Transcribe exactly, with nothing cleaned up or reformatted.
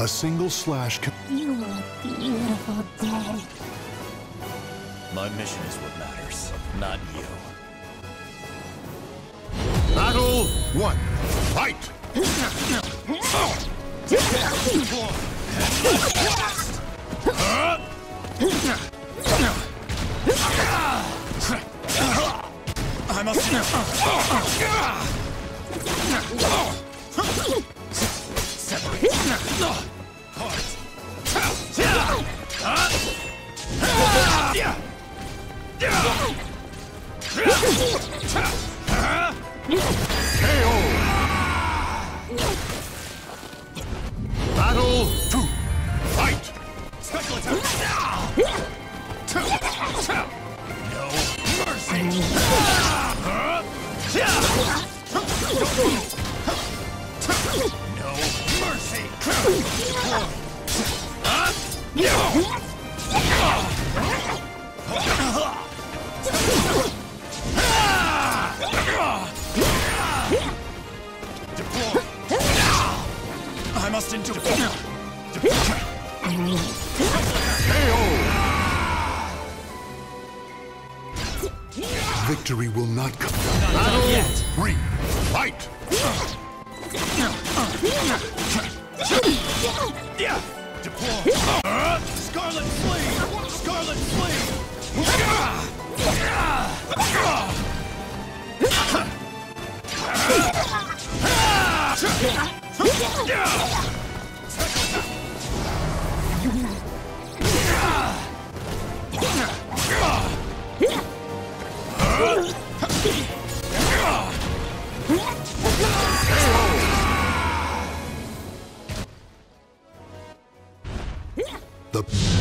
A single slash can... You are a beautiful day. My mission is what matters, not you. Battle one. Fight! I must know. Separate. Heart. K O! Battle two. Fight! Special attack. No mercy. No mercy. I must endure. K O! Victory will not come. Battle yet. three. Fight! Deploy. Scarlet Flame! Scarlet Flame! The